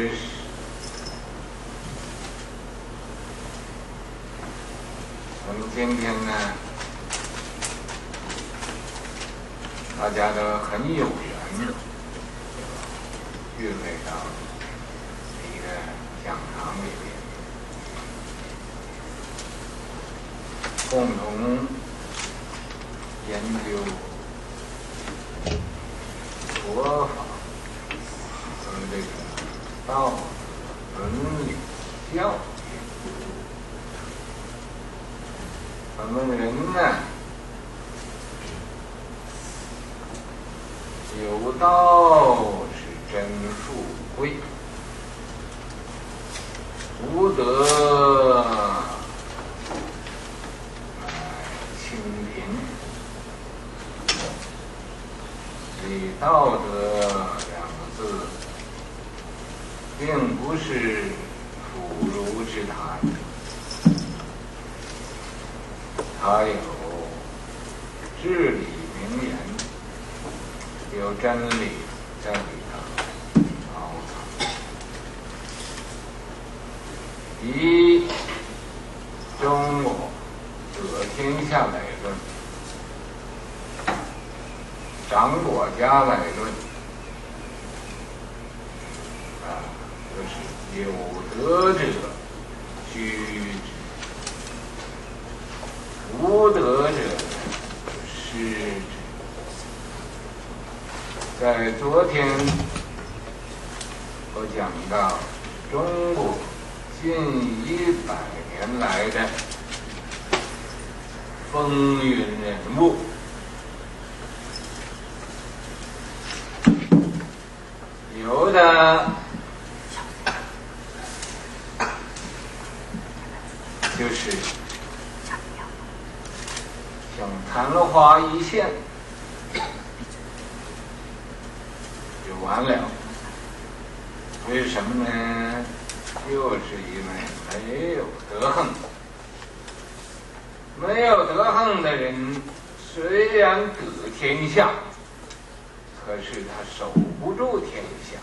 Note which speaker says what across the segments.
Speaker 1: 知识。我们今天呢，大家都很有缘，聚会到一个讲堂里面，共同研究佛法和这个道德伦理教育。我们人呢，有道是真富贵，无德清贫。以道德两个字，并不是腐儒之谈，它有至理名言，有真理在里头包藏。以中国得天下来论，掌国家来论，就是有德者居之，无德者失之。在昨天我讲到中国近100年来的风云人物，有的就是像昙花一现就完了。为什么呢？就是因为没有德行。没有德行的人，虽然得天下，可是他守不住天下。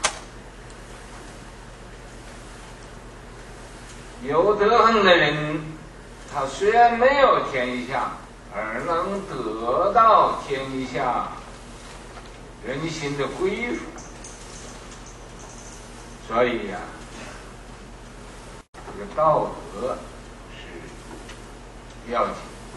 Speaker 1: 有德行的人，他虽然没有天下，而能得到天下人心的归属。所以呀，这个道德是要紧。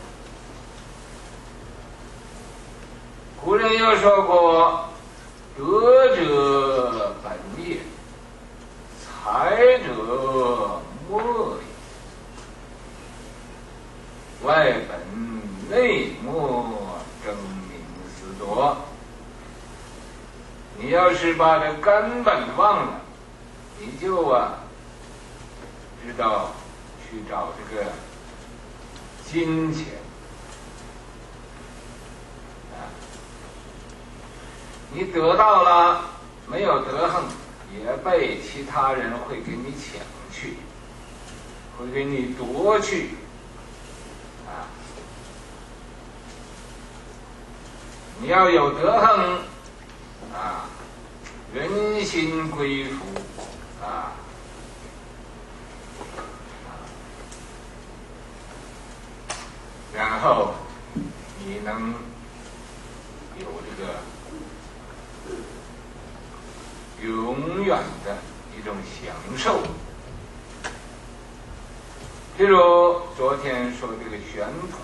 Speaker 1: 古人有说过，德者本也，才者末也。外本内末，争名思夺。你要是把这根本忘了，你就知道去找这个金钱你得到了，没有德行，也被其他人会给你抢去，会给你夺去你要有德行人心归服然后你能有这个永远的一种享受。譬如昨天说这个玄统，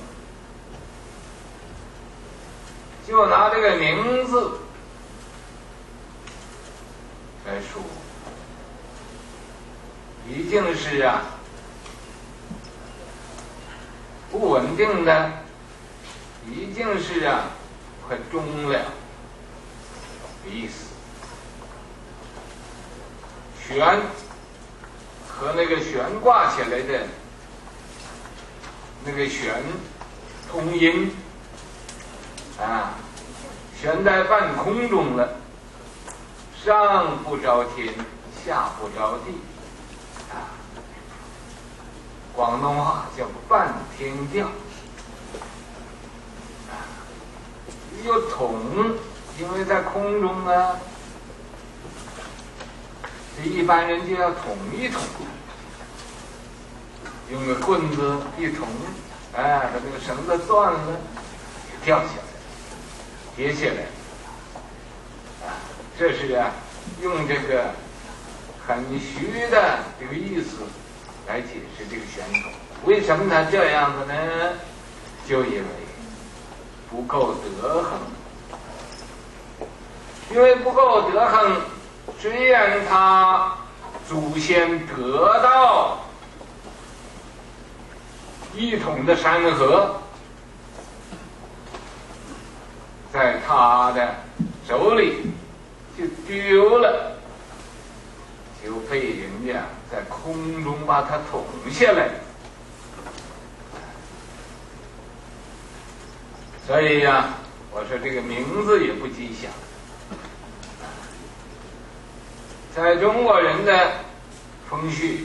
Speaker 1: 就拿这个名字来说，一定是不稳定的，一定是快终了的意思。悬和那个悬挂起来的那个悬同音悬在半空中了，上不着天，下不着地广东话叫半天吊又统，因为在空中这一般人就要捅一捅，用个棍子一捅，把这个绳子断了，掉下来，跌下来。这是用这个很虚的这个意思来解释这个玄统。为什么他这样子呢？就因为不够德行。因为不够德行，虽然他祖先得到一统的山河，在他的手里就丢了，就被人家在空中把它捅下来。所以我说这个名字也不吉祥。在中国人的风许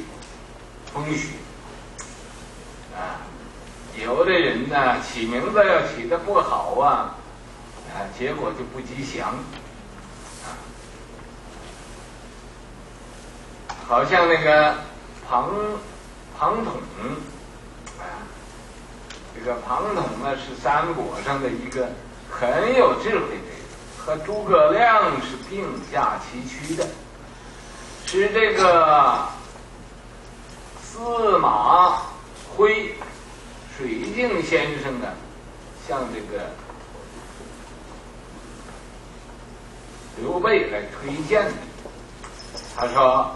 Speaker 1: 有的人呢起名字要起得不好结果就不吉祥好像那个庞统这个庞统呢是三国上的一个很有智慧的人，和诸葛亮是并驾齐驱的，是这个司马徽水镜先生向这个刘备来推荐的。他说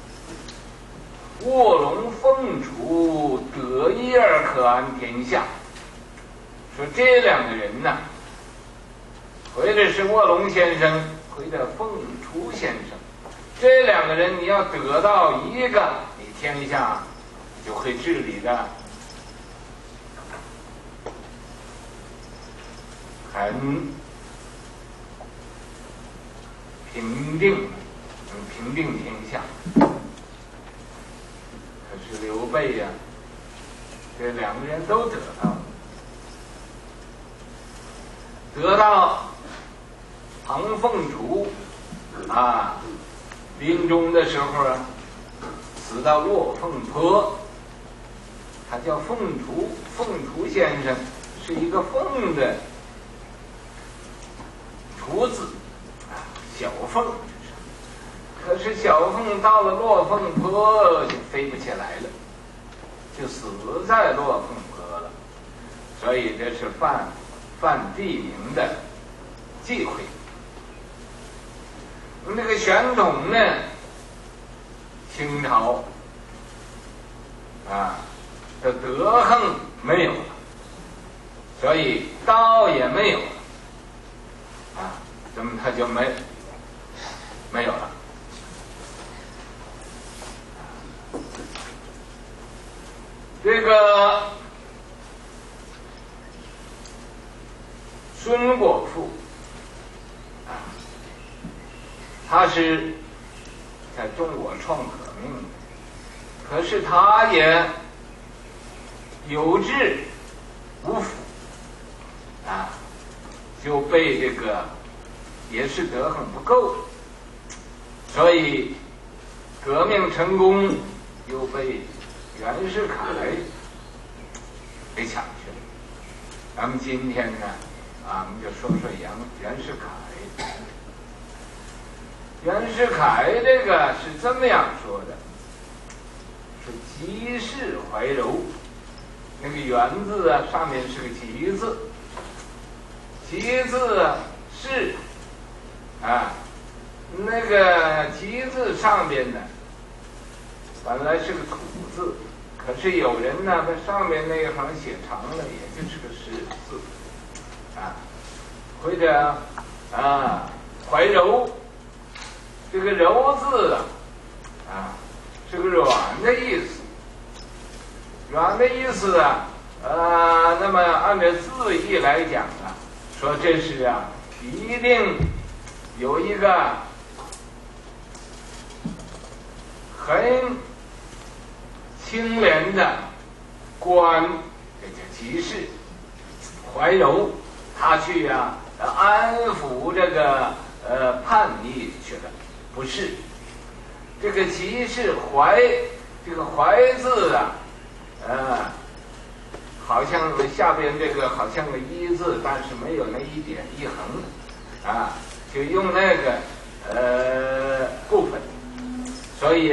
Speaker 1: 卧龙凤雏，得一而可安天下。说这两个人或者是卧龙先生，或者凤雏先生，这两个人你要得到一个，你天下就会治理的很平定，能平定天下。可是刘备这两个人都得到庞凤雏临终的时候死到落凤坡，他叫凤雏先生是一个凤的雏字小凤，可是小凤到了落凤坡就飞不起来了，就死在落凤坡了，所以这是犯地名的忌讳。那个玄统呢，清朝的德行没有了，所以道也没有了那么他就没有了。这个孙国父他是在中国创革命的，可是他也有志无辅就被这个也是德行不够，所以革命成功又被袁世凯给抢去了。咱们今天我们就说说袁世凯。袁世凯这个是这么样说的，是吉世怀柔，那个袁字上面是个吉字，吉字是那个吉字上边本来是个土字，可是有人把上面那一行写长了，也就是个士字或者怀柔，这个柔字是个软的意思，软的意思那么按照字义来讲说这是一定有一个很清廉的官，这叫吉士怀柔，他去安抚这个叛逆去了，不是。 这个其是怀，这个怀字啊，好像下边这个好像个一字，但是没有那一点一横啊，就用那个部分，所以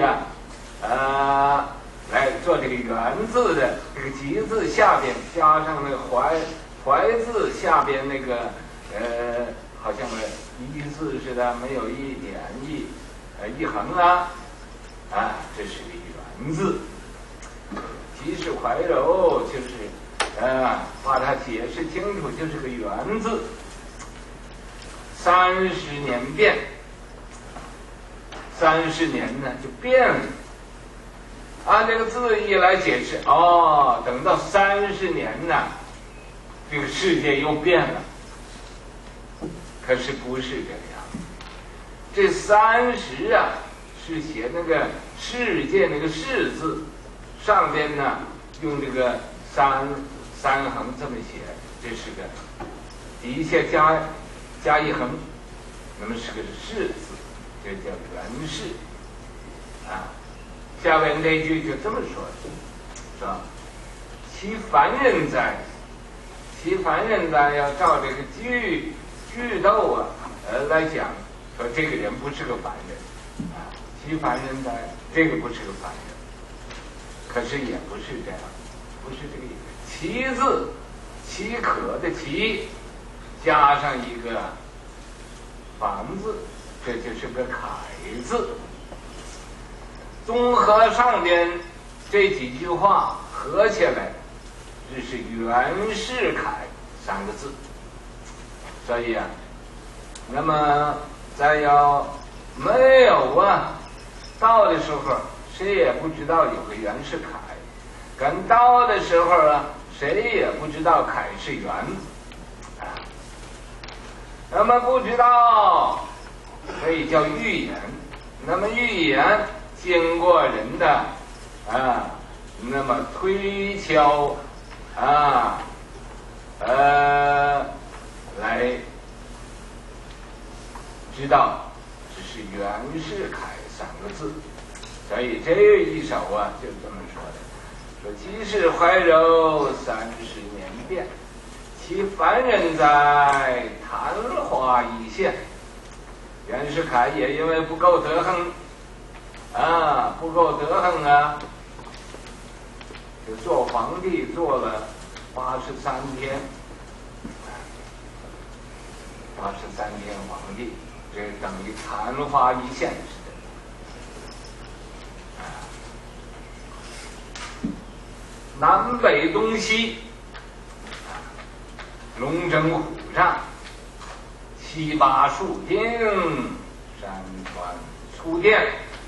Speaker 1: 来做这个圆字的这个吉字下边加上那个怀字下边那个好像个一字似的，没有一点一横啊，这是个圆字。吉是怀柔，就是把它解释清楚，就是个圆字。30年变，30年呢就变了。按这个字义来解释，等到30年呢，这个世界又变了。可是不是这样，这30啊是写那个世界那个世字，上边呢用这个三横这么写，这是个底下加一横，那么是个世字，这叫元世下边那句就这么说的，说其凡人哉，其凡人哉，要照这个句斗来讲，说这个人不是个凡人其凡人哉，这个不是个凡人，可是也不是这样，不是这个意思。其字，其可的其，加上一个凡字，这就是个楷字。综合上边这几句话合起来，这是袁世凯3个字。所以那么再要没有到的时候，谁也不知道有个袁世凯；跟到的时候谁也不知道凯是袁那么不知道，所以叫预言。那么预言经过人的那么推敲来知道只是袁世凯3个字。所以这一首就这么说的，说其是怀柔30年变，其凡人哉，昙花一现。袁世凯也因为不够德行就做皇帝做了83天，83天皇帝，这等于昙花一现似的。南北东西，龙争虎战，七八数丁，山川粗电。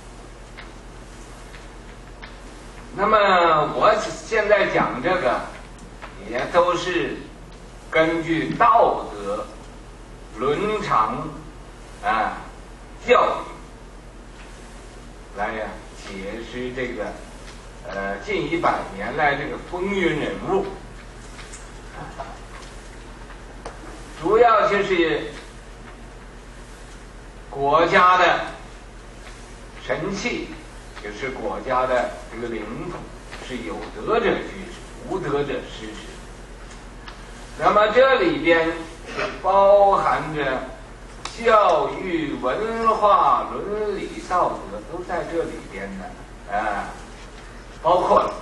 Speaker 1: 那么我现在讲这个，也都是根据道德、伦常教育来解释这个近100年来这个风云人物，主要就是国家的神器，就是国家的这个领土是有德者居之，无德者失之。那么这里边包含着教育、文化、伦理、道德都在这里边的包括了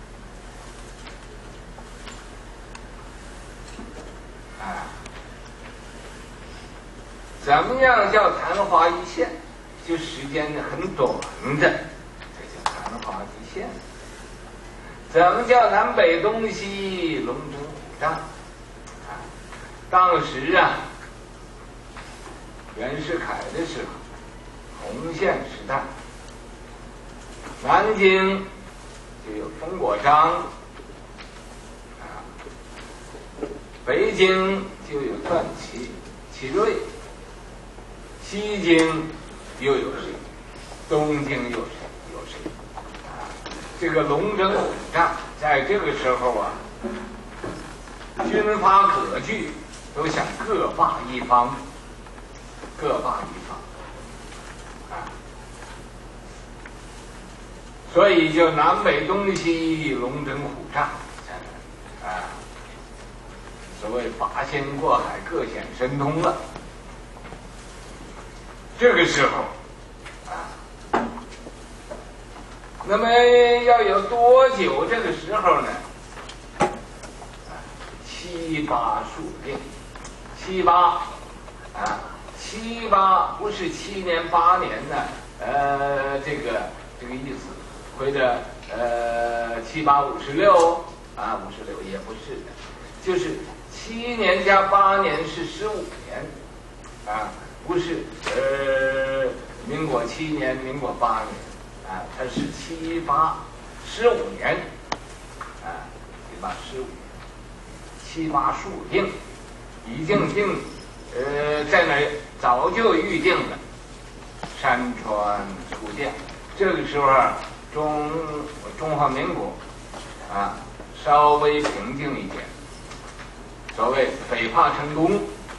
Speaker 1: 怎么样叫昙花一现？就时间很短的，这叫昙花一现。怎么叫南北东西龙争虎战？当时袁世凯的时候，洪宪时代，南京就有封国璋北京就有段祺瑞，西京又有谁？东京有谁？这个龙争虎战，在这个时候军阀割据，都想各霸一方。 所以就南北东西龙争虎战啊，所谓八仙过海，各显神通了。这个时候啊，那么要有多久？这个时候呢？7、8数定，7、8啊，7、8不是7年8年呢，这个意思，或者7、8、56啊，56也不是的，就是7年加8年是15年啊，不是民国7年、民国8年啊，它是7、8、15年啊，7、8、15年。7、8数定，已经定，在那早就预定了。山川初降，这个时候中华民国啊稍微平静一点，所谓北伐成功。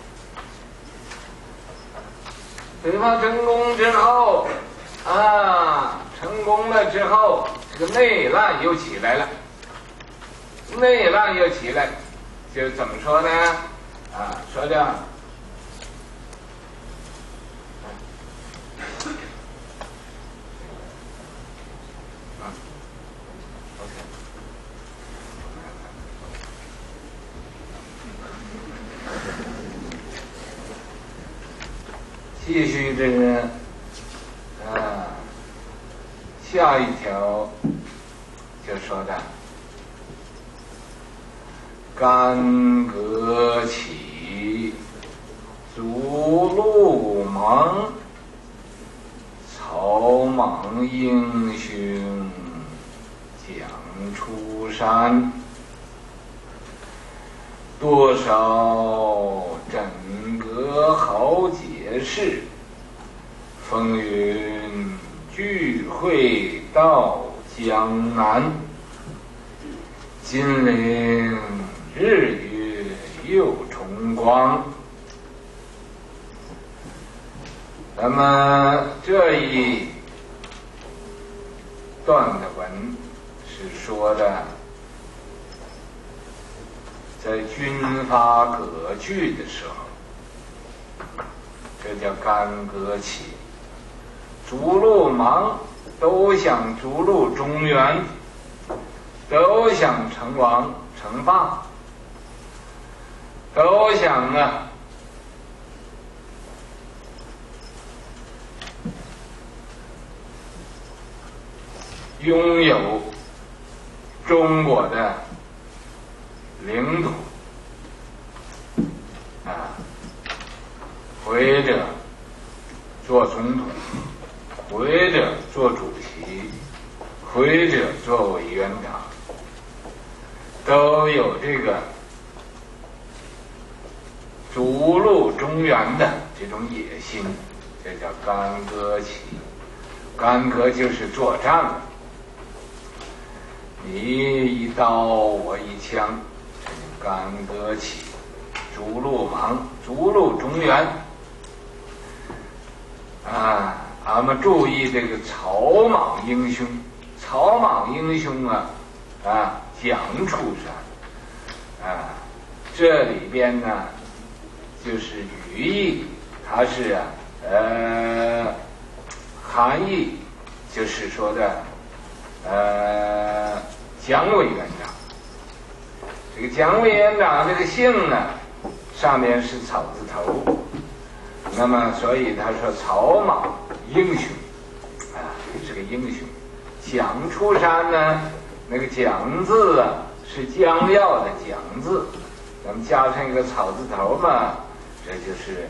Speaker 1: 北伐成功之后啊，成功了之后，这个内乱又起来了，内乱又起来。就怎么说呢？啊，说的啊 ，OK， 继续这个啊，下一条就说的。干戈起，逐鹿芒，草莽英雄将出山。多少枕戈豪杰士，风云聚会到江南。金陵日月又重光。那么这一段的文是说的，在军阀割据的时候，这叫干戈起，逐鹿芒都想逐鹿中原，都想称王称霸，都想啊拥有中国的领土啊，或者做总统，或者做主席，或者做委员长，都有这个逐鹿中原的这种野心，这叫干戈起。干戈就是作战了，你一刀我一枪，这就干戈起，逐鹿芒，逐鹿中原啊！俺们注意这个草莽英雄，草莽英雄啊将出山啊，这里边呢就是语义，它是含义就是说的蒋委员长，这个蒋委员长这个姓呢上面是草字头，那么所以他说草莽英雄啊，是个英雄。蒋出山呢，那个蒋字啊是将要的蒋字，咱们加上一个草字头嘛，这就是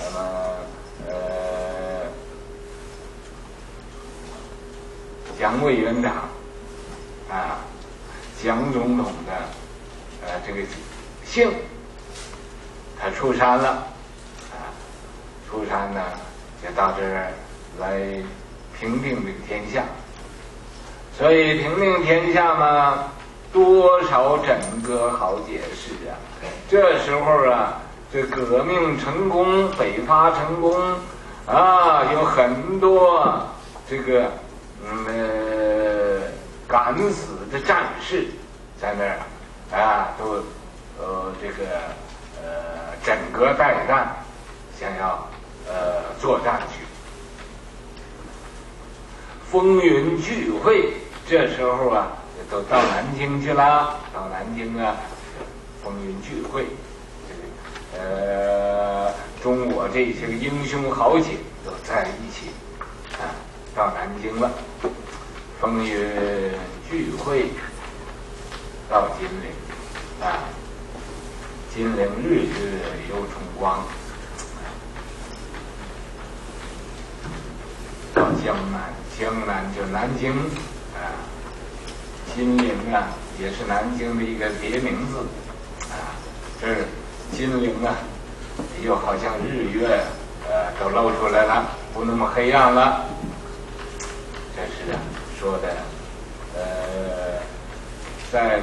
Speaker 1: 蒋委员长啊，蒋总统的这个姓，他出山了啊，出山呢就到这儿来平定这个天下。所以平定天下嘛，多少枕戈豪杰士啊！这时候啊，这革命成功，北伐成功啊，有很多这个敢死的战士在那儿都枕戈待旦，想要作战去。风云聚会，这时候都到南京去了，到南京风云聚会，中国这些个英雄豪杰都在一起到南京了。风云聚会到金陵金陵日月有重光。到江南，江南就南京金陵也是南京的一个别名字这儿金陵又好像日月都露出来了，不那么黑暗了。这是说的在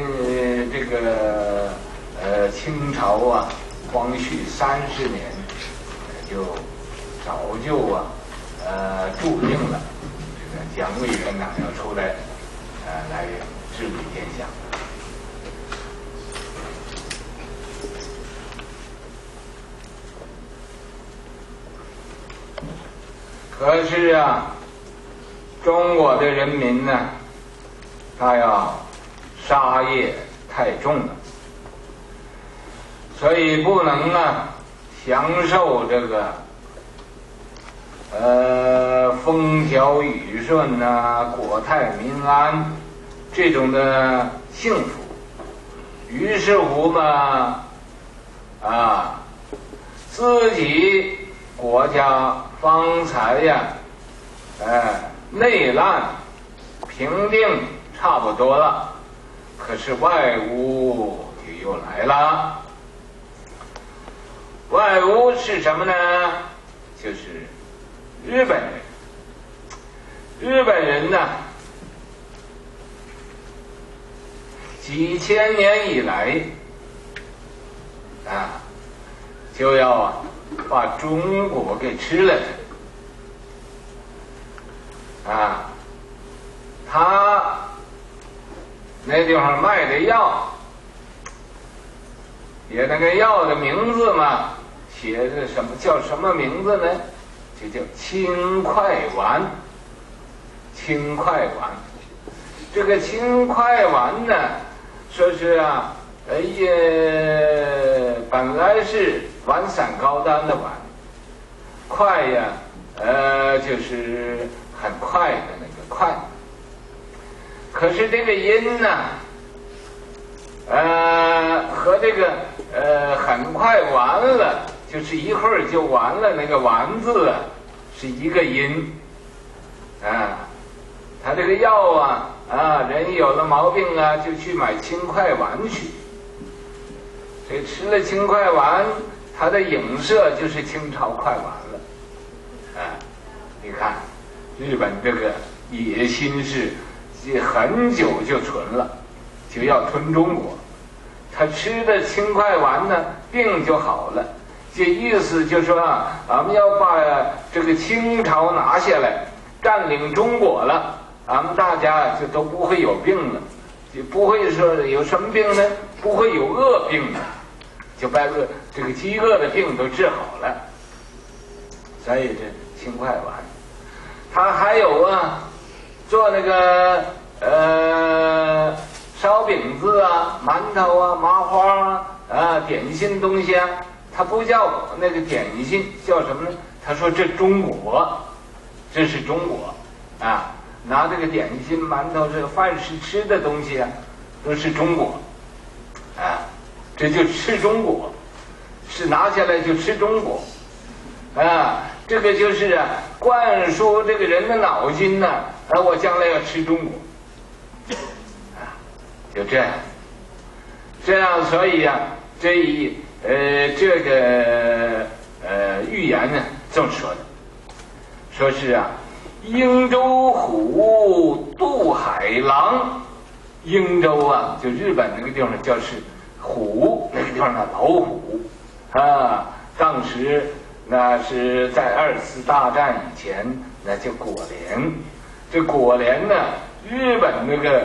Speaker 1: 清朝光绪30年就早就注定了这个蒋委员长要出来来治理天下。可是中国的人民呢，他要杀业太重了，所以不能享受这个风调雨顺国泰民安这种的幸福。于是乎自己国家方才内乱平定差不多了，可是外侮就又来了。外侮是什么呢？就是日本人。日本人几千年以来就要把中国给吃了他那地方卖的药，也那个药的名字写的叫什么名字呢？就叫轻快丸。轻快丸，这个轻快丸呢，说是本来是丸散高丹的丸，快就是很快的那个快。可是这个音呢，和这个很快完了，就是一会儿就完了，那个丸字是一个音他这个药人有了毛病就去买轻快丸去。所以吃了轻快丸，它的影射就是清朝快丸了。你看日本这个野心是很久就存了，就要吞中国。他吃的轻快丸呢，病就好了。这意思就是说俺们要把这个清朝拿下来，占领中国了，俺们大家就都不会有病了，就不会说有什么病呢？不会有恶病了，就把这个饥饿的病都治好了。所以这轻快丸，他还有做那个烧饼子馒头麻花点心东西他不叫那个点心，叫什么呢？他说这中国，这是中国拿这个点心馒头这个饭是吃的东西都是中国这就吃中国，是拿下来就吃中国这个就是灌输这个人的脑筋我将来要吃中国就这样，所以这个预言呢这么说的，说是英州虎渡海狼。英州就日本那个地方叫是虎，那个地方老虎当时那是在2次大战以前，那叫果连。这果连呢日本那个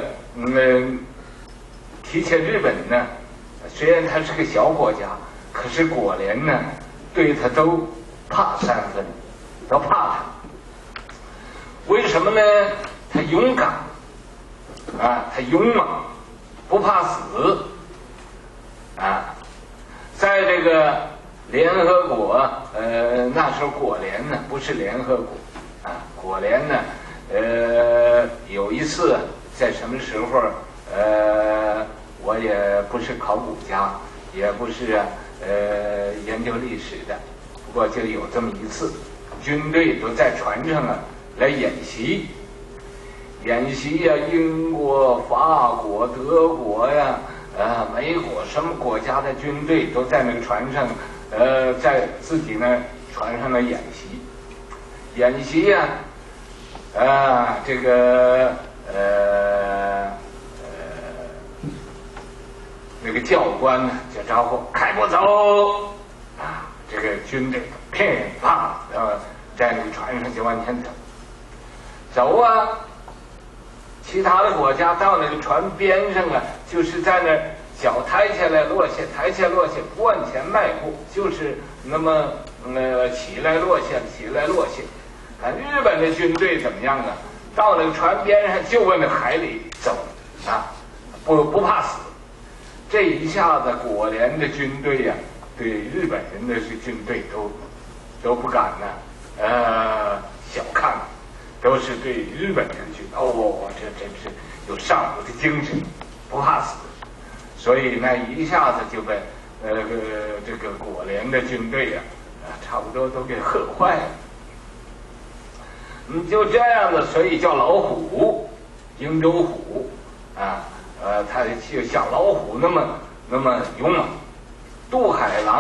Speaker 1: 提起日本呢，虽然它是个小国家，可是果联呢对他都怕3分，都怕他。为什么呢？他勇敢啊，他勇猛，不怕死啊。在这个联合国，那时候果联呢不是联合国啊，果联呢，有一次在什么时候？我也不是考古家，也不是研究历史的，不过就有这么一次，军队都在船上啊来演习，英国、法国、德国呀，美国什么国家的军队都在那个船上，在自己那船上的演习呀，这个那个教官呢就招呼开国走啊，这个军队噼啪在那个船上就往前走啊。其他的国家到那个船边上啊，就是在那脚抬起来落下，抬起来落下，不往前迈步，就是那么起来落下。日本的军队怎么样啊？到那个船边上就往那海里走啊，不怕死。这一下子果联的军队呀，对日本人的军队都不敢呢，小看，都是对日本人军这真是有上古的精神，不怕死，所以呢一下子就被这个果联的军队呀，差不多都给吓坏了。就这样的，所以叫老虎，英州虎啊。它就像老虎那么勇猛。渡海狼，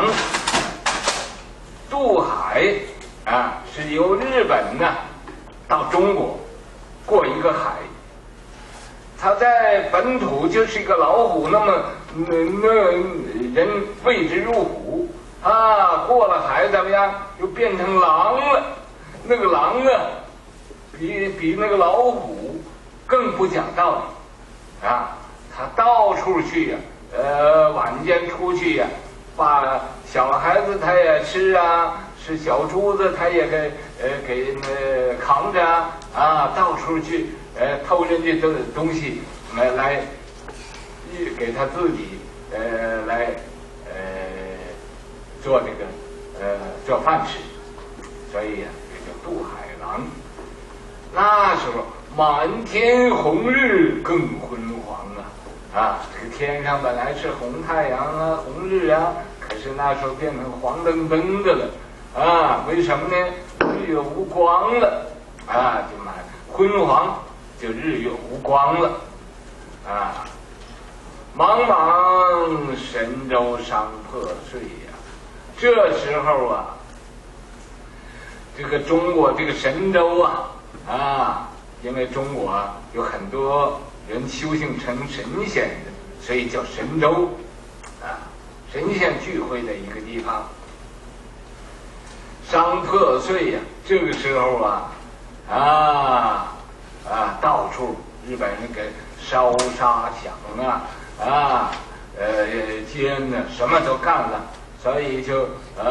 Speaker 1: 渡海啊，是由日本呢到中国过一个海，它在本土就是一个老虎，那么人畏之入虎啊，过了海怎么样？又变成狼了。那个狼啊，比那个老虎更不讲道理啊。他到处去呀，晚间出去呀，把小孩子他也吃啊，是小猪子他也给扛着啊，到处去偷人家的东西来给他自己来做这个做饭吃，所以呀这叫渡海狼。那时候满天红日更昏黄啊，这个天上本来是红太阳啊，红日啊，可是那时候变成黄澄澄的了啊！为什么呢？日月无光了啊，就满昏黄，就日月无光了啊！茫茫神州伤破碎呀！这时候啊，这个中国这个神州啊，因为中国有很多人修行成神仙的，所以叫神州啊，神仙聚会的一个地方。伤破碎呀，这个时候到处日本人给烧杀抢奸呢，什么都干了，所以就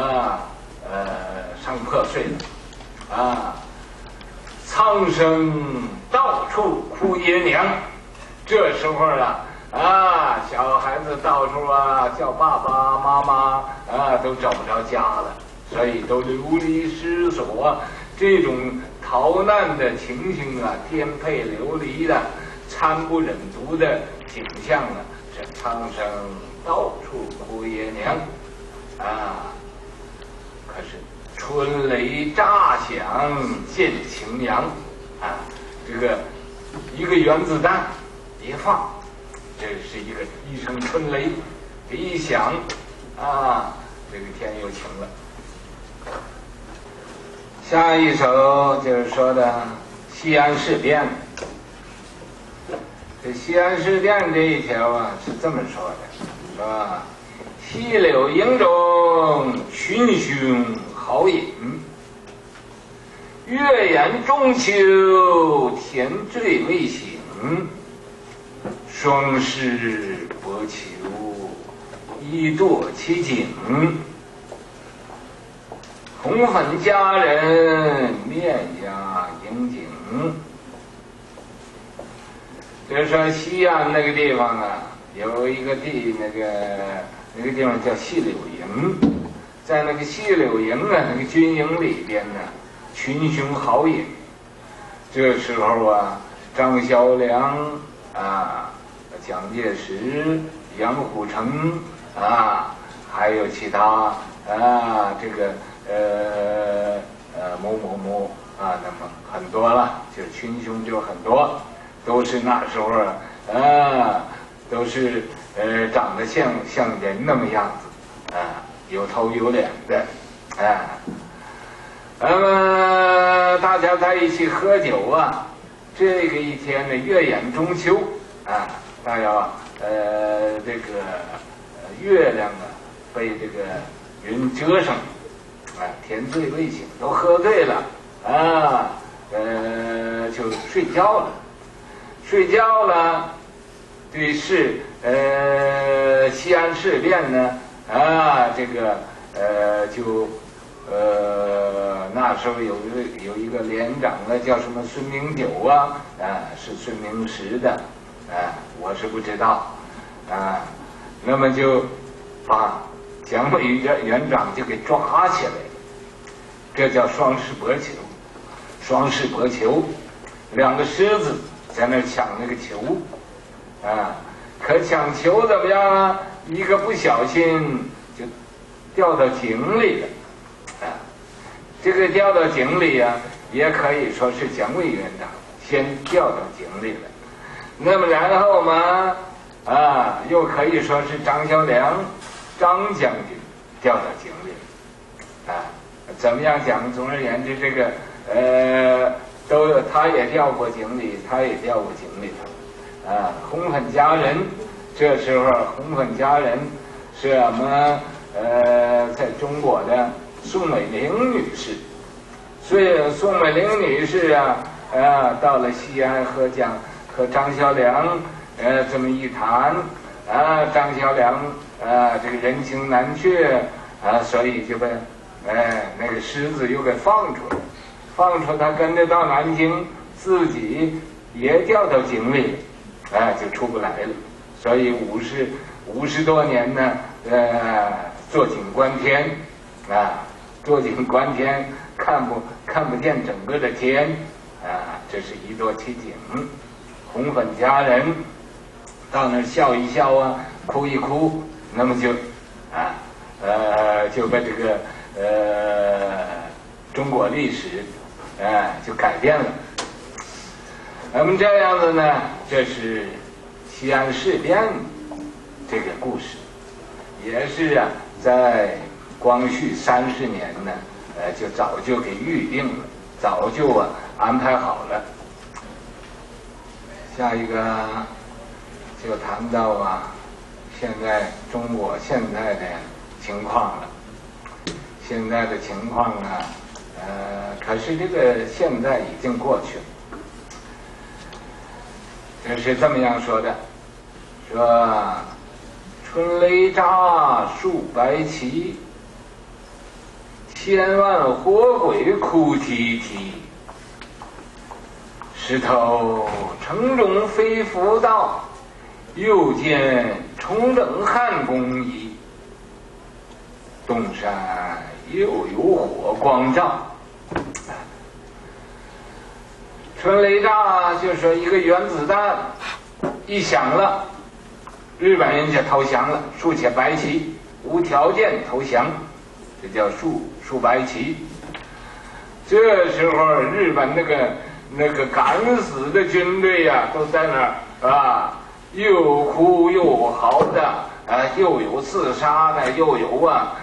Speaker 1: 伤破碎了苍生到处哭爷娘。这时候小孩子到处叫爸爸妈妈都找不着家了，所以都流离失所。这种逃难的情形颠沛流离的、惨不忍睹的景象这苍生到处哭爷娘可是春雷炸响见晴阳这个一个原子弹一放，这是一声春雷一响这个天又晴了。下一首就是说的西安事变。这西安事变这一条是这么说的，说西柳营中群雄豪饮，月圆中秋天坠未醒， 双狮搏求，一堕其颈。红粉佳人，面颊盈景。就是说西安那个地方啊，有一个那个地方叫细柳营，在那个细柳营啊，那个军营里边呢，群雄好饮。这时候啊，张孝良啊，蒋介石、杨虎城啊，还有其他啊，这个某某某啊，那么很多了，就群雄就很多，都是那时候啊，都是长得像人那么样子啊，有头有脸的啊。那么大家在一起喝酒啊，这个一天呢，月圆中秋啊，大家这个月亮啊被这个云遮上，啊，天醉未醒，都喝醉了啊，就睡觉了。睡觉了，对是西安事变呢啊，这个就那时候有一个连长啊，叫什么孙明九啊，是孙明实的，我是不知道啊。那么就把蒋委员长就给抓起来了，这叫双狮搏球。双狮搏球，两个狮子在那抢那个球啊，可抢球怎么样啊？一个不小心就掉到井里了啊。这个掉到井里啊，也可以说是蒋委员长先掉到井里了。那么然后嘛，啊，又可以说是张孝良、张将军掉到井里了啊。怎么样讲？总而言之，这个他也掉过井里，他也掉过井里头啊。红粉佳人，这时候红粉佳人是我们在中国的宋美龄女士，所以宋美龄女士啊，到了西安和张孝良这么一谈啊，张孝良这个人情难却啊，所以就被那个狮子又给放出来，他跟着到南京，自己也掉到井里，就出不来了。所以50多年呢，坐井观天啊。坐井观天，看不见整个的天啊，这是一堕其井。红粉佳人到那儿笑一笑啊，哭一哭，那么就就被这个中国历史就改变了。那么这样子呢，这是西安事变这个故事，也是啊，在光绪30年呢，就早就给预定了，早就安排好了。下一个就谈到啊，现在中国现在的情况了。现在的情况呢，可是这个现在已经过去了。这是这么样说的，说春雷炸树白旗。千万火鬼哭啼啼，石头城中飞浮道，又见重整汉宫仪。东山又有火光照。春雷炸就是说一个原子弹一响了，日本人就投降了，竖起白旗，无条件投降，这叫竖白旗。这时候日本那个敢死的军队呀，都在那儿啊，又哭又嚎的又有自杀的，又有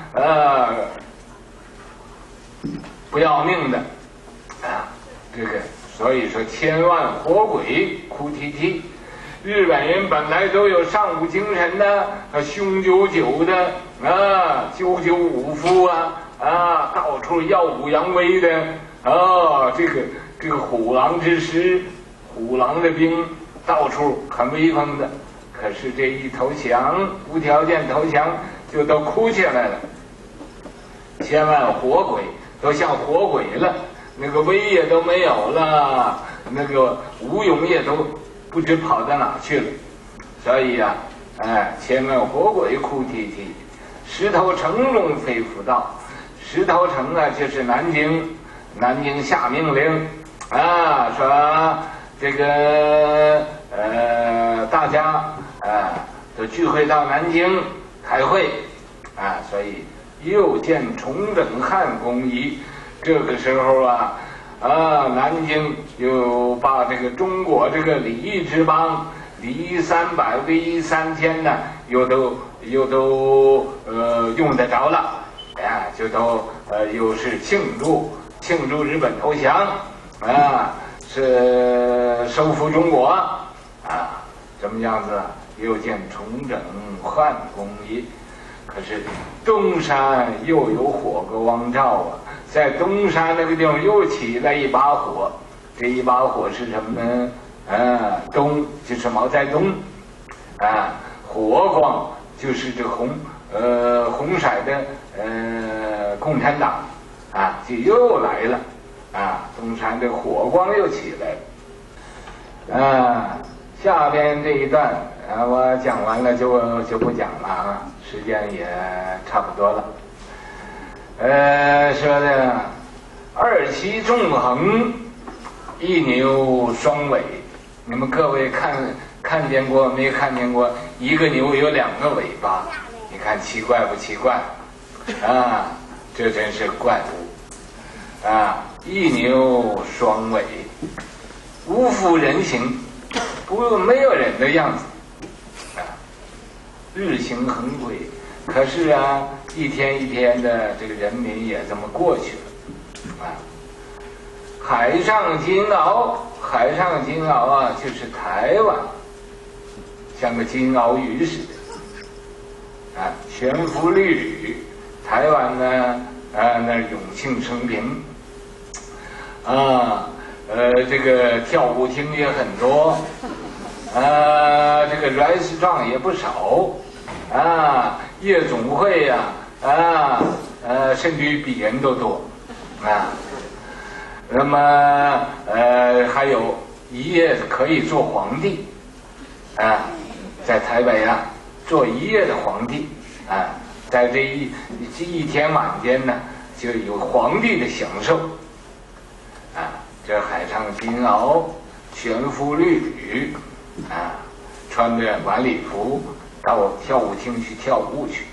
Speaker 1: 不要命的这个所以说千万火鬼哭啼啼。日本人本来都有尚武精神的，雄赳赳的赳赳武夫到处耀武扬威的这个虎狼之师，虎狼的兵到处很威风的。可是这一投降，无条件投降，就都哭起来了。千万活鬼都像活鬼了，那个威也都没有了，那个吴勇也都不知跑到哪去了。所以啊，千万活鬼哭啼啼，石头城中飞虎道。石头城啊，就是南京，南京下命令啊，说这个大家都聚会到南京开会啊，所以又见重整汉宫仪。这个时候啊，南京又把这个中国这个礼仪之邦，礼仪300，礼仪3000呢，又都用得着了。就都又是庆祝日本投降是收复中国这么样子又见重整汉宫仪。可是东山又有火个汪照在东山那个地方又起来一把火。这一把火是什么呢？东就是毛泽东火光就是这红色的共产党就又来了东山的火光又起来了下边这一段我讲完了就不讲了时间也差不多了。说的二旗纵横，一牛双尾，你们各位看见过没看见过一个牛有2个尾巴？你看奇怪不奇怪这真是怪物一牛双尾，无复人形，没有人的样子日行恒轨。可是一天一天的这个人民也这么过去了海上金鳌，海上金鳌就是台湾，像个金鳌鱼似的悬浮绿缕。台湾呢那永庆升平这个跳舞厅也很多这个 restaurant 也不少夜总会甚至于比人都多那么还有一夜可以做皇帝在台北做一夜的皇帝在这一天晚间呢就有皇帝的享受这海上金鳌，悬浮绿缕穿着晚礼服到跳舞厅去跳舞去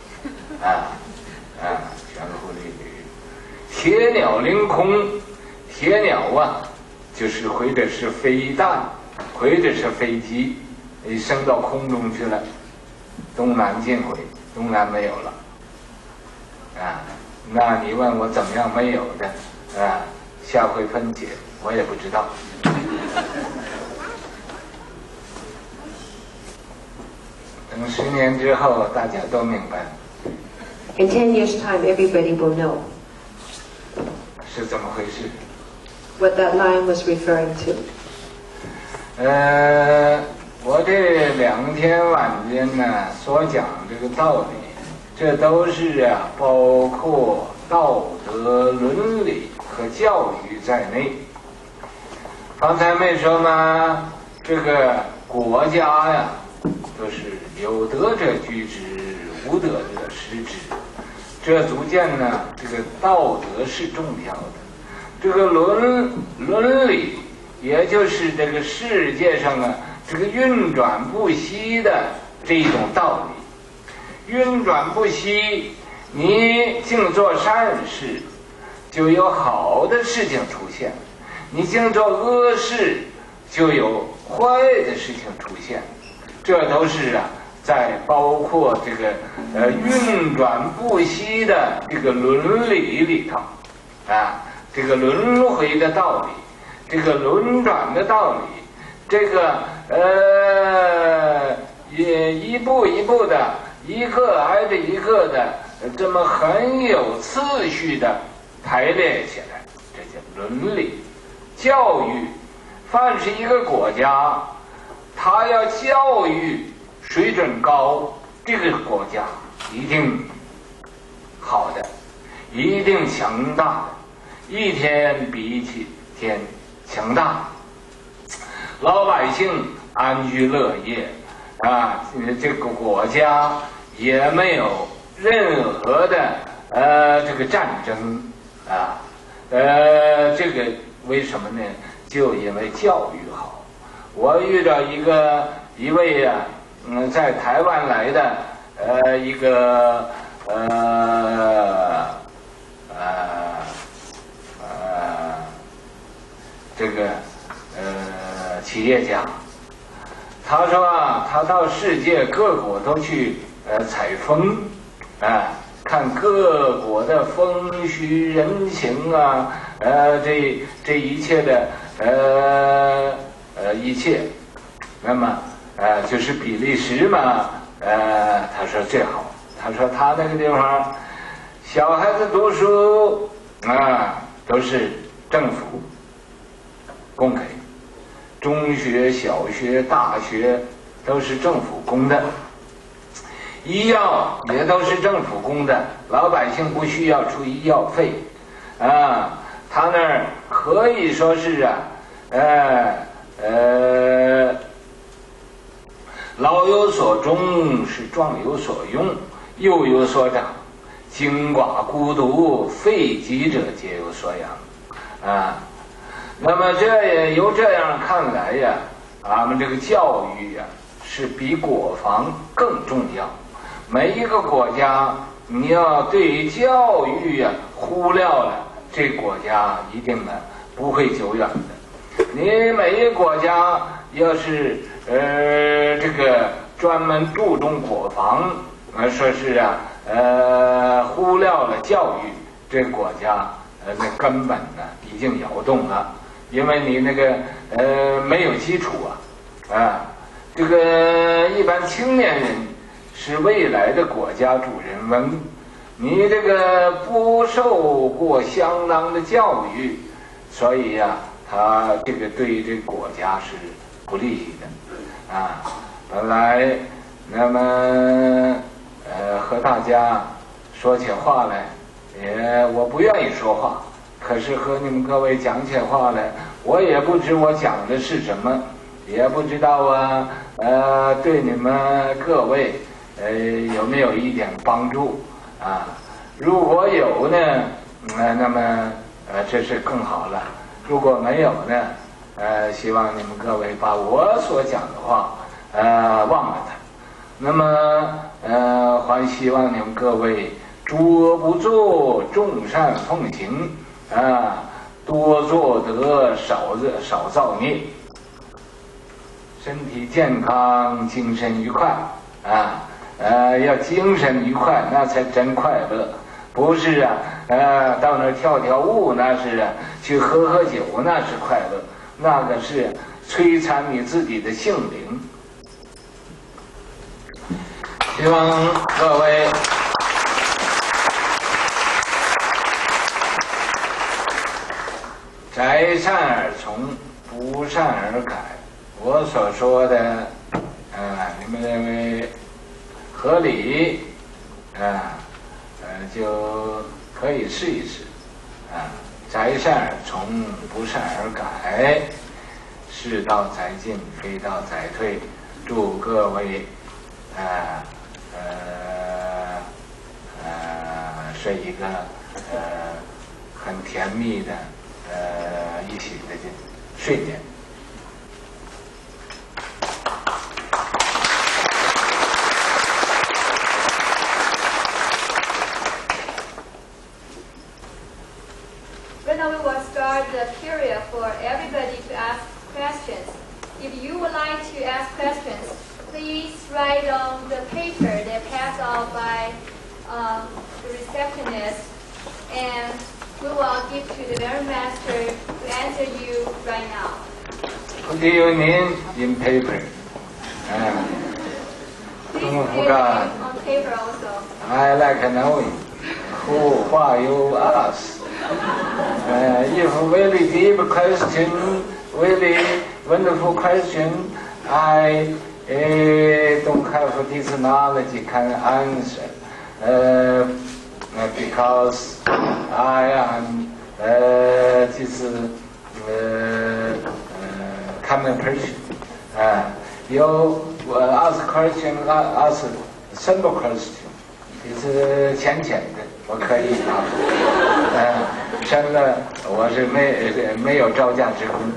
Speaker 1: 悬浮绿缕。铁鸟凌空，铁鸟就是或者是飞弹，或者是飞机升到空中去了，东南进回，东南没有了那你问我怎么样没有的下回分解，我也不知道。等10年之后，大家都明白。
Speaker 2: In 10 years' time, everybody will know
Speaker 1: 是怎么回事。
Speaker 2: what that line was referring to.
Speaker 1: 我这2天晚间呢所讲这个道理，这都是包括道德伦理和教育在内。刚才没说吗？这个国家都是有德者居之，无德者失之。这足见呢，这个道德是重要的。这个伦理，也就是这个世界上这个运转不息的这种道理。运转不息，你净做善事，就有好的事情出现；你净做恶事，就有坏的事情出现。这都是在包括这个运转不息的这个伦理里头这个轮回的道理，这个轮转的道理，这个也一步一步的，一个挨着一个的，这么很有次序的排列起来，这叫伦理教育。凡是一个国家他要教育水准高，这个国家一定好的，一定强大的，一天比一天强大，老百姓安居乐业啊，这个国家也没有任何的这个战争啊，这个为什么呢？就因为教育好。我遇到一位啊，在台湾来的一个这个企业家，他说啊，他到世界各国都去采风啊，看各国的风俗人情啊，这一切的一切，那么就是比利时嘛，他说最好，他说他那个地方小孩子读书啊都是政府供给，中学、小学、大学都是政府供的，医药也都是政府供的，老百姓不需要出医药费啊。他那儿可以说是老有所终，是壮有所用，幼有所长，精寡孤独，废疾者皆有所养啊。那么由这样看来呀，俺们这个教育呀是比国防更重要。每一个国家你要对教育呀忽略了，这国家一定呢不会久远的。你每一个国家要是这个专门注重国防，说是忽略了教育，这个国家那根本呢已经摇动了，因为你那个没有基础啊，这个一般青年人是未来的国家主人翁，你这个不受过相当的教育，所以呀，他这个对这个国家是不利益的啊。本来那么和大家说起话来，我不愿意说话，可是和你们各位讲起话来，我也不知我讲的是什么，也不知道对你们各位有没有一点帮助啊？如果有呢，那么这是更好了；如果没有呢，希望你们各位把我所讲的话忘了它。那么还希望你们各位诸恶不作，众善奉行啊，多做得，少造孽，身体健康，精神愉快啊。要精神愉快，那才真快乐，不是到那儿跳跳舞，那是去喝酒，那是快乐，那个是摧残你自己的性灵。希望各位择善而从，不善而改。我所说的你们认为合理就可以试一试择善而从，不善而改，是道在进，非道在退。祝各位睡一个很甜蜜的一起的睡眠。
Speaker 3: Now we will start the period for everybody to ask questions. If you would like to ask questions, please write on the paper that passed out by the receptionist, and we will give to the Venerable Master to answer you right now.
Speaker 1: What do you mean in paper?
Speaker 3: Please write on paper also.
Speaker 1: I like knowing who you ask. If really deep question, really wonderful question, I don't have this knowledge can answer because I am this common person. You ask question, ask simple question. 就是浅浅的，我可以答复。深了，我是没有招架之功。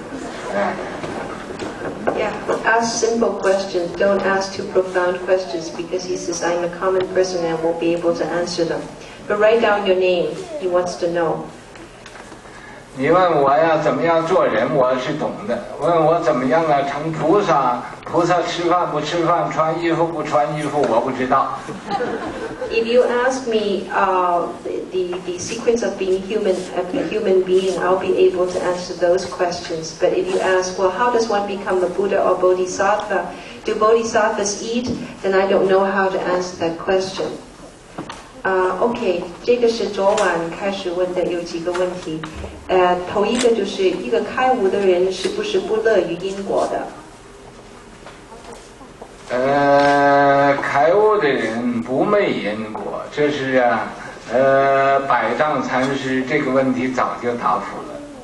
Speaker 2: Yeah, ask simple questions. Don't ask too profound questions because he says, I'm a common person and won't be able to answer them. But write down your name. He wants to know.
Speaker 1: 你问我要怎么样做人，我是懂的。问我怎么样成菩萨，菩萨吃饭不吃饭，穿衣服不穿衣服，我不知道。
Speaker 2: If you ask me the sequence of being a human being, I'll be able to answer those questions. But if you ask, well, how does one become a Buddha or Bodhisattva? Do bodhisattvas eat? Then I don't know how to answer that question. OK， 这个是昨晚开始问的，有几个问题。头一个就是一个开悟的人是不是不乐于因果的？
Speaker 1: 开悟的人不昧因果，这是百丈禅师这个问题早就答复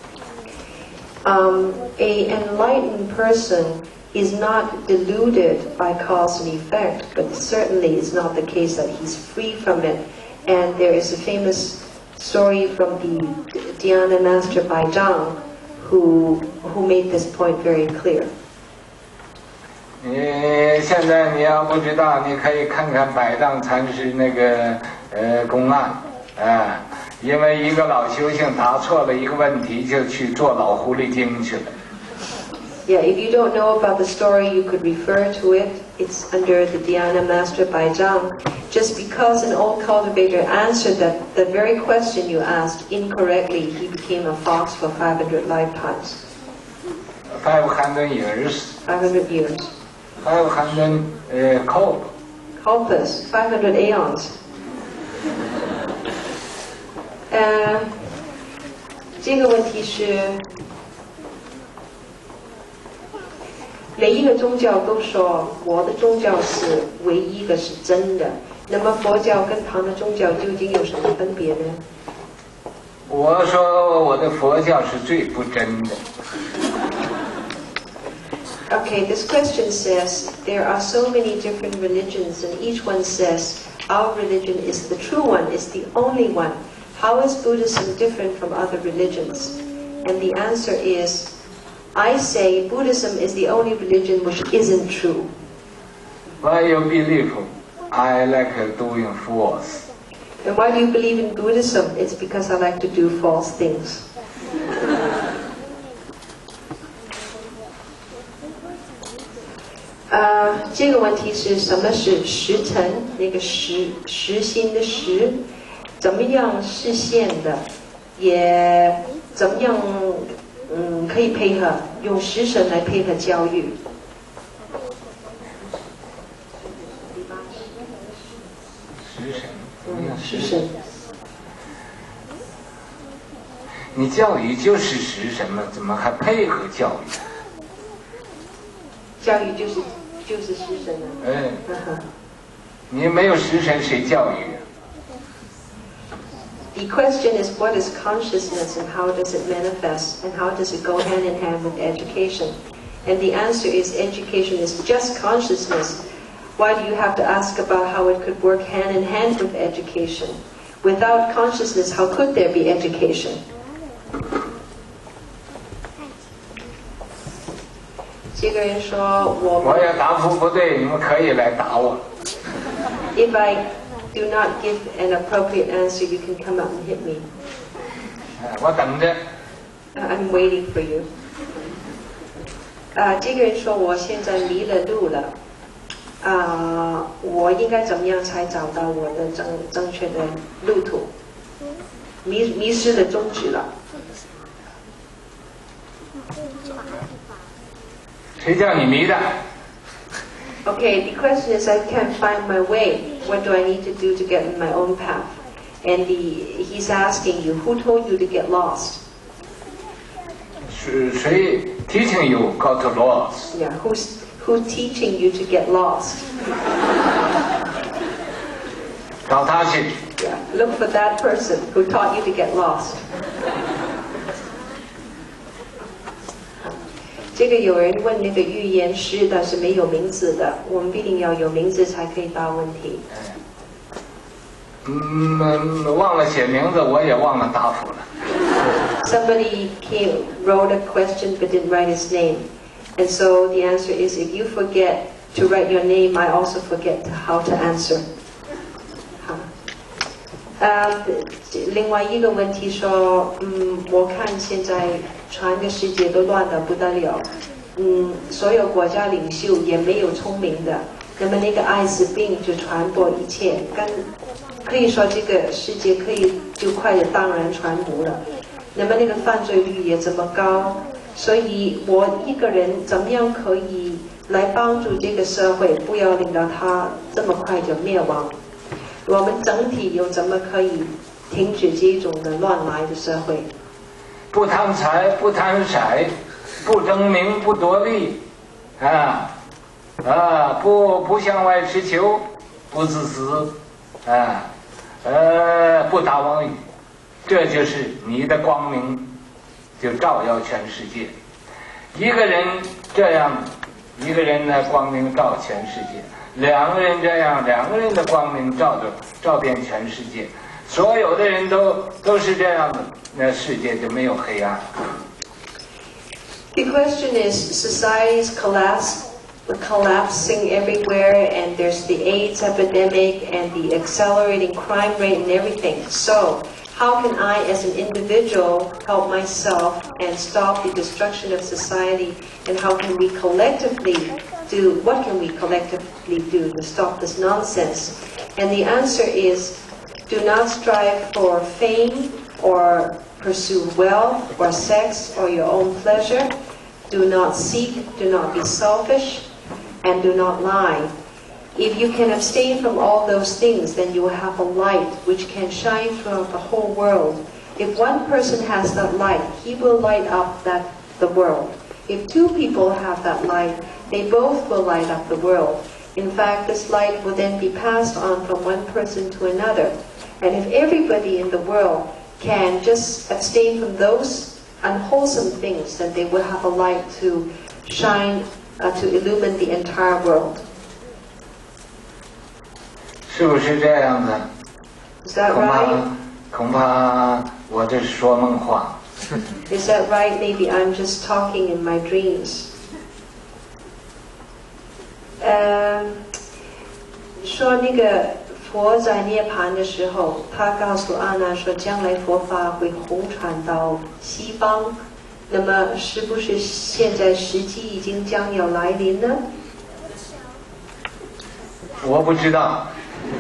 Speaker 1: 了。
Speaker 2: A enlightened person is not deluded by cause and effect, but certainly it's not the case that he's free from it. And there is a famous story from the Dhyana master Baizhang who made this point very clear.
Speaker 1: 现在你要不知道，你可以看看百丈禅师那个公案，因为一个老修行答错了一个问题，就去做老狐狸精去了。
Speaker 2: Yeah, if you don't know about the story, you could refer to it. It's under the Dhyana master Baizhang. Just because an old cultivator answered that the very question you asked incorrectly, he became a fox for 500 lifetimes.
Speaker 1: 500 years.
Speaker 2: 500 years.
Speaker 1: 500
Speaker 2: Kalpas, 500 aeons. 这个问题是。每一个宗教都说我的宗教是唯一一个是真的，那么佛教跟旁的宗教究竟有什么分别呢？
Speaker 1: 我说我的佛教是最不真的。
Speaker 2: Okay, this question says there are so many different religions and each one says our religion is the true one, is the only one. How is Buddhism different from other religions? And the answer is I say Buddhism is the only religion which isn't true.
Speaker 1: Why you believe I like doing false?
Speaker 2: And why do you believe in Buddhism? It's because I like to do false things. 这个问题是什么是实诚？那个实心的实，怎么样实现的？也怎么样？可以配合用食神来配合教育。食神。
Speaker 1: 你教育就是食神嘛，怎么还配合教育？
Speaker 2: 教育就是食神啊。
Speaker 1: 你没有食神，谁教育
Speaker 2: ？The question is, what is consciousness and how does it manifest and how does it go hand in hand with education? And the answer is education is just consciousness. Why do you have to ask about how it could work hand in hand with education? Without consciousness, how could there be education? 这个人说我
Speaker 1: 要答复不对，你们可以来打我。
Speaker 2: If I do not give an appropriate answer, you can come up and hit me.
Speaker 1: 我等着。
Speaker 2: I'm waiting for you. 这个人说我现在迷了路了。我应该怎么样才找到我的正确的路途？迷失的宗旨了。
Speaker 1: 谁叫你迷的？
Speaker 2: Okay, the question is, I can't find my way. What do I need to do to get in my own path? And he's asking you, who told you to get lost?
Speaker 1: 谁 teaching you got lost?
Speaker 2: Yeah, who's teaching you to get lost.
Speaker 1: 找他去。
Speaker 2: Yeah, look for that person who taught you to get lost. 这个有人问那个预言师的是没有名字的，我们必定要有名字才可以答问题。
Speaker 1: 忘了写名字，我也忘了答复了。
Speaker 2: Somebody wrote a question but didn't write his name, and so the answer is if you forget to write your name, I also forget how to answer. 另外一个问题说，我看现在全个世界都乱得不得了，所有国家领袖也没有聪明的，那么那个艾滋病就传播一切，可以说这个世界可以就快的荡然传播了，那么那个犯罪率也这么高，所以我一个人怎么样可以来帮助这个社会，不要令到它这么快就灭亡？我们整体又怎么可以停止这种的乱来的社会？
Speaker 1: 不贪财，不贪色，不争名，不夺利，不向外持求，不自私，不打妄语，这就是你的光明，就照耀全世界。一个人这样，一个人的光明照全世界。 两个人这样，两个人的光明照遍全世界，所有的人都是这样的，那世界就没有黑暗。
Speaker 2: The question is, society is collapsing everywhere, and there's the AIDS epidemic and the accelerating crime rate and everything. So, how can I, as an individual, help myself and stop the destruction of society? And how can we collectively what can we collectively do to stop this nonsense? And the answer is, do not strive for fame or pursue wealth or sex or your own pleasure. Do not seek, do not be selfish, and do not lie. If you can abstain from all those things, then you will have a light which can shine throughout the whole world. If one person has that light, he will light up the world. If two people have that light, they both will light up the world. In fact, this light will then be passed on from one person to another. And if everybody in the world can just abstain from those unwholesome things, then they will have a light to shine, to illumine the entire world.
Speaker 1: 是不是这样的？
Speaker 2: Is that right?
Speaker 1: 恐怕我这是说梦话。
Speaker 2: Is that right? Maybe I'm just talking in my dreams. 说那个佛在涅槃的时候，他告诉阿难说，将来佛法会红传到西方。那么，是不是现在时机已经将要来临呢？
Speaker 1: 我不知道。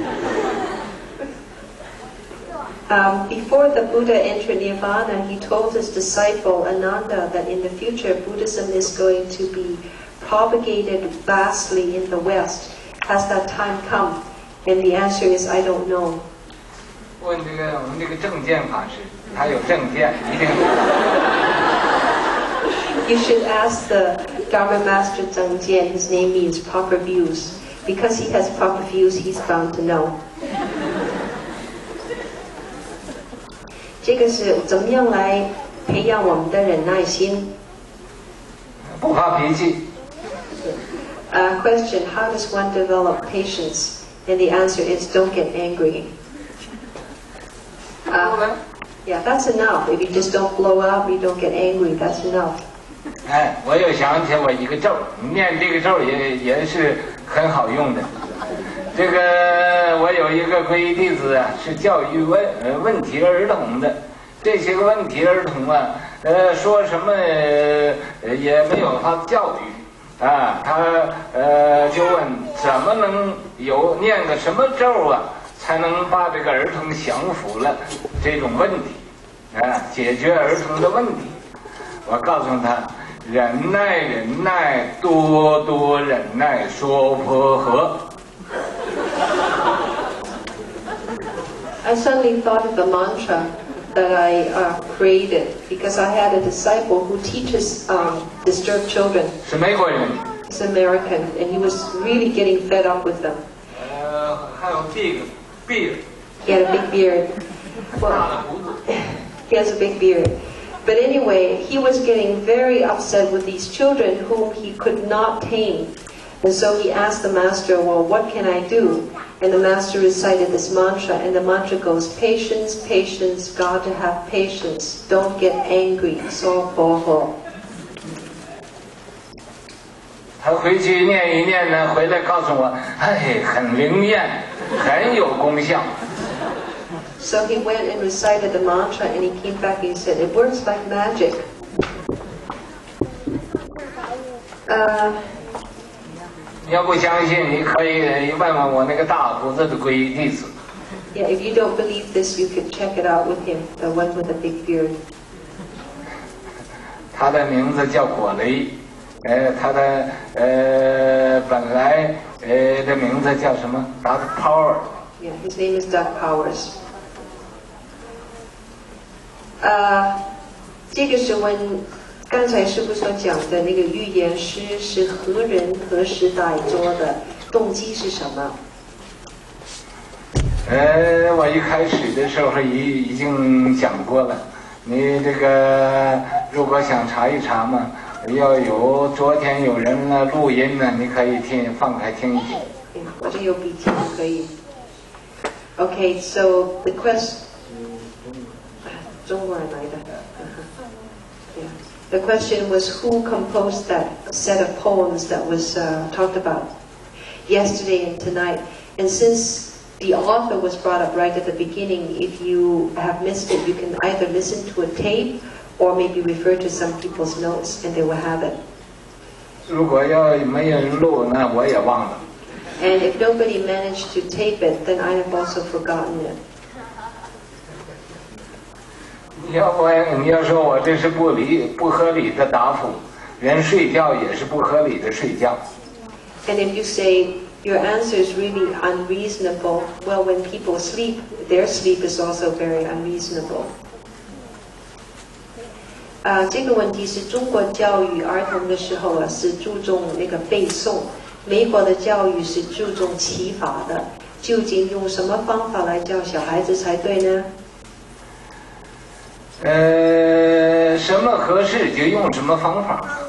Speaker 2: Before the Buddha entered Nirvana, he told his disciple Ananda that in the future Buddhism is going to be propagated vastly in the West. Has that time come? And the answer is, I don't know.
Speaker 1: 问这个我们这个正见法师，他有正见，一定。
Speaker 2: You should ask the Dharma Master Zheng Jian. His name means proper views. Because he has proper views, he's bound to know. 这个是怎么样来培养我们的忍耐心？
Speaker 1: 不发脾气。
Speaker 2: Question: How does one develop patience? And the answer is, don't get angry. Yeah, that's enough. If you just don't blow up, you don't get angry. That's enough.
Speaker 1: 哎，我又想起我一个咒，念这个咒也是很好用的。这个我有一个皈依弟子啊，是教育问题儿童的。这些个问题儿童啊，说什么也没有他教育啊，他就问怎么能念个什么咒啊，才能把这个儿童降服了这种问题啊，解决儿童的问题。我告诉他，忍耐，忍耐，多多忍耐，说婆诃。
Speaker 2: I suddenly thought of the mantra that I created because I had a disciple who teaches disturbed children.
Speaker 1: 是美国人。
Speaker 2: He's American, and he was really getting fed up with them.
Speaker 1: 还有 big beard，
Speaker 2: He had a big beard.
Speaker 1: 大
Speaker 2: Well,
Speaker 1: 的胡子。
Speaker 2: he has a big beard. But anyway, he was getting very upset with these children whom he could not tame. And so he asked the master, well, what can I do? And the master recited this mantra, and the mantra goes, patience, patience, God to have patience. Don't get angry. So ho.
Speaker 1: 他回去念一念呢，回来告诉我，哎，很灵验，很有功效。
Speaker 2: So he went and recited the mantra, and he came back and he said, it works like magic.
Speaker 1: 你要不相信，你可以问问我那个大胡子的皈依弟子。
Speaker 2: Yeah, if you don't believe this, you could check it out with him, the one with the big beard.
Speaker 1: 他的名字叫果雷，他的本来的名字叫什么 ？Doug Power。
Speaker 2: Yeah, his name is Doug Powers. 这个是问刚才师父所讲的那个预言师是何人何时代做的，动机是什么？
Speaker 1: 我一开始的时候已经讲过了。你这个如果想查一查嘛，要有昨天有人呢录音呢，你可以放开听一听。
Speaker 2: 我这有笔记可以。Okay, so the question. 中国人来的。Yeah. The question was who composed that set of poems that was talked about yesterday and tonight. And since the author was brought up right at the beginning, if you have missed it, you can either listen to a tape or maybe refer to some people's notes and they will have it.
Speaker 1: 如果要没有人录，那我也忘了。
Speaker 2: And if nobody managed to tape it, then I have also forgotten it.
Speaker 1: 你要说我这是不合理的答复，人睡觉也是不合理的睡觉。
Speaker 2: And if you say your answer is really unreasonable, well, when people sleep, their sleep is also very unreasonable. 这个问题是中国教育儿童的时候是注重那个背诵，美国的教育是注重启发的。究竟用什么方法来教小孩子才对呢？
Speaker 1: 什么合适就用什么方法。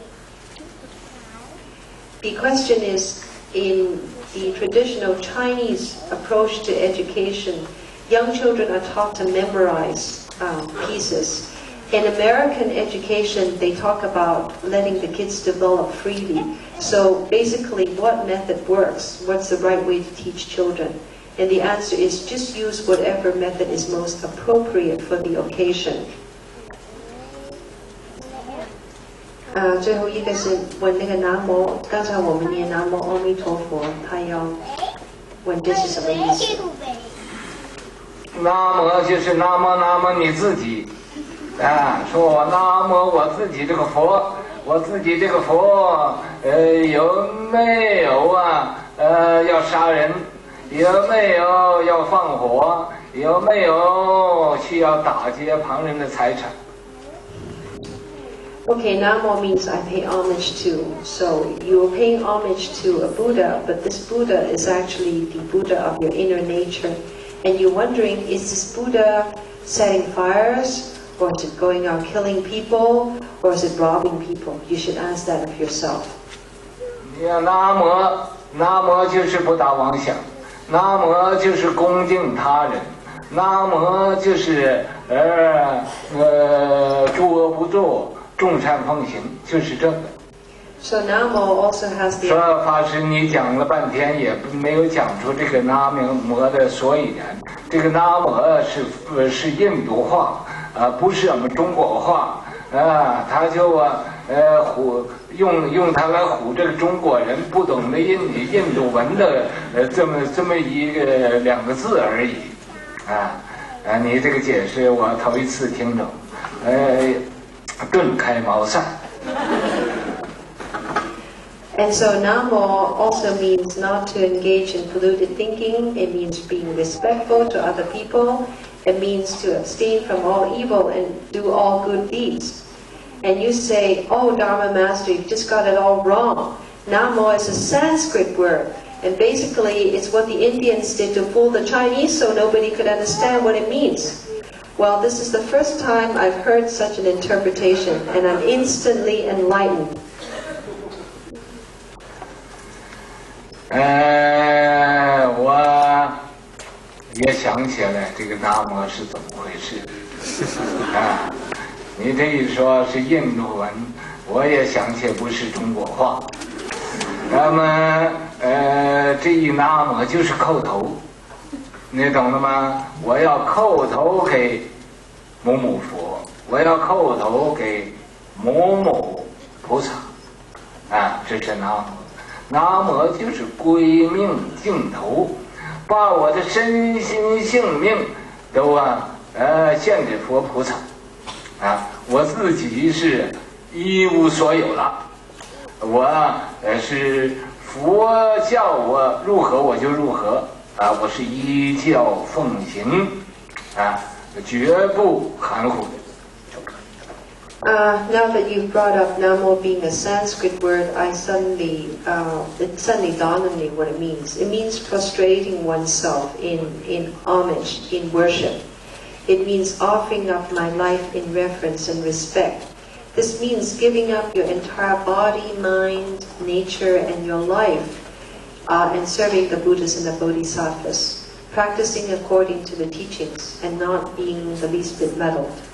Speaker 2: The question is, in the traditional Chinese approach to education, young children are taught to memorize pieces. In American education, they talk about letting the kids develop freely. So basically, what method works? What's the right way to teach children? And the answer is just use whatever method is most appropriate for the occasion. 最后一个是问那个南无，刚才我们念南无阿弥陀佛，他要问这是什么意思？
Speaker 1: 南无就是南无你自己，说我南无我自己这个佛，我自己这个佛，有没有要杀人？有没有要放火？有没有需要打劫旁人的财产？
Speaker 2: Okay, Namo means I pay homage to. So you're paying homage to a Buddha, but this Buddha is actually the Buddha of your inner nature. And you're wondering, is this Buddha setting fires? Or is it going out killing people? Or is it robbing people? You should ask that of yourself.
Speaker 1: 你要南无就是不打妄想，南无就是恭敬他人，南无就是诸恶不作。 众善奉行就是这个。
Speaker 2: So Namo also has the.
Speaker 1: 说法师，你讲了半天也没有讲出这个南无的所以然。这个南无是印度话不是我们中国话他就用它来唬这个中国人不懂得印度文的这么两个字而已你这个解释我头一次听着顿开茅塞。
Speaker 2: And so Namo also means not to engage in polluted thinking. It means being respectful to other people. It means to abstain from all evil and do all good deeds. And you say, oh, Dharma Master, you've just got it all wrong. Namo is a Sanskrit word, and basically it's what the Indians did to fool the Chinese so nobody could understand what it means. Well, this is the first time I've heard such an interpretation, and I'm instantly enlightened.
Speaker 1: 我也想起来这个南无是怎么回事啊？你这一说是印度文，我也想起不是中国话。那么这一南无就是叩头，你懂了吗？我要叩头给某某佛，我要叩头给某某菩萨，啊，这是南无。南无就是归命净头，把我的身心性命都献给佛菩萨，啊，我自己是一无所有了，我是佛叫我如何我就如何，啊，我是依教奉行，啊，绝不含糊。
Speaker 2: Now that you've brought up Namo being a Sanskrit word, it suddenly dawned on me what it means. It means prostrating oneself in homage, in worship. It means offering up my life in reverence and respect. This means giving up your entire body, mind, nature, and your life, and serving the Buddhas and the Bodhisattvas, practicing according to the teachings and not being the least bit meddled.